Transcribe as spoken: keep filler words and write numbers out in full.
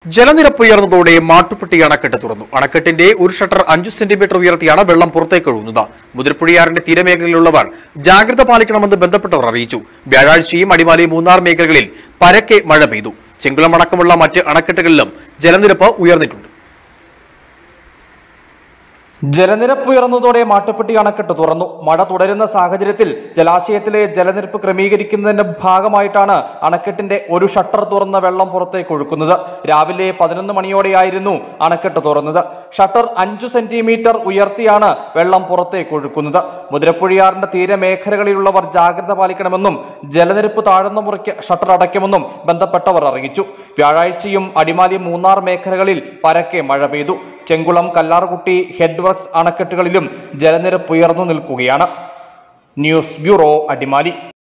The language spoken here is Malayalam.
ജലനിരപ്പ് ഉയർന്നതോടെ മാട്ടുപ്പെട്ടി അണക്കെട്ട് തുറന്നു. അണക്കെട്ടിന്റെ ഒരു ഷട്ടർ അഞ്ചു സെന്റിമീറ്റർ ഉയർത്തിയാണ് വെള്ളം പുറത്തേക്ക് ഒഴുകുന്നത്. മുതിരപ്പുഴയാറിന്റെ തീരമേഖലയിലുള്ളവർ ജാഗ്രത പാലിക്കണമെന്ന് ബന്ധപ്പെട്ടവർ അറിയിച്ചു. വ്യാഴാഴ്ചയും അടിമാലി മൂന്നാർ മേഖലകളിൽ പരക്കെ മഴ പെയ്തു. ചെങ്കുളം അടക്കമുള്ള മറ്റ് അണക്കെട്ടുകളിലും ജലനിരപ്പ് ഉയർന്നിട്ടുണ്ട്. ജലനിരപ്പ് ഉയർന്നതോടെ മാട്ടുപ്പെട്ടി അണക്കെട്ട് തുറന്നു. മഴ തുടരുന്ന സാഹചര്യത്തിൽ ജലാശയത്തിലെ ജലനിരപ്പ് ക്രമീകരിക്കുന്നതിന്റെ ഭാഗമായിട്ടാണ് അണക്കെട്ടിന്റെ ഒരു ഷട്ടർ തുറന്ന വെള്ളം പുറത്തേക്ക് ഒഴുക്കുന്നത്. രാവിലെ പതിനൊന്ന് മണിയോടെയായിരുന്നു അണക്കെട്ട് തുറന്നത്. ഷട്ടർ അഞ്ചു സെന്റിമീറ്റർ ഉയർത്തിയാണ് വെള്ളം പുറത്തേക്ക് ഒഴുക്കുന്നത്. മുതിരപ്പുഴയാറിന്റെ തീരമേഖലകളിലുള്ളവർ ജാഗ്രത പാലിക്കണമെന്നും ജലനിരപ്പ് താഴുന്ന മുറയ്ക്ക് ഷട്ടർ അടയ്ക്കുമെന്നും ബന്ധപ്പെട്ടവർ അറിയിച്ചു. വ്യാഴാഴ്ചയും അടിമാലി മൂന്നാർ മേഖലകളിൽ പരക്കെ മഴ പെയ്തു. ചെങ്കുളം, കല്ലാർകുട്ടി, ഹെഡ് വർക്ക്സ് അണക്കെട്ടുകളിലും ജലനിരപ്പ് ഉയർന്നു നിൽക്കുകയാണ്. News bureau, Adimali.